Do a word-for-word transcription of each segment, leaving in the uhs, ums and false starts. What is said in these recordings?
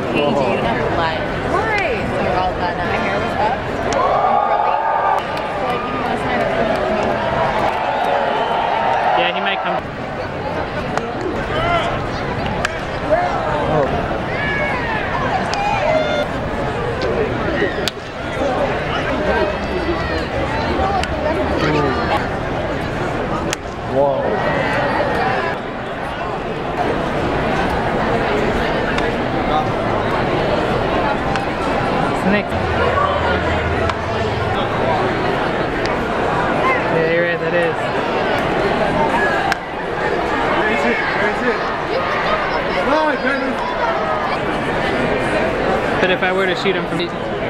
Hey, do you know what? Why? So we're all done. My hair was up. So like, you want to sign up for me? Yeah, he might come. Oh. Whoa. Snake. Yeah, you're right, that is. Where is it? Where is it? Oh, goodness. But if I were to shoot him from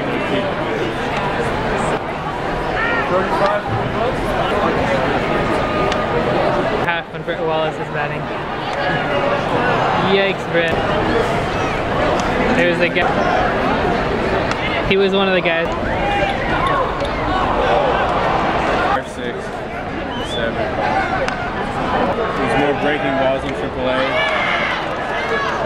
thirty-five. half when Brett Wallace is batting. Yikes, Brett. There was a guy. He was one of the guys. Five, six, seven. There's more breaking balls in triple A.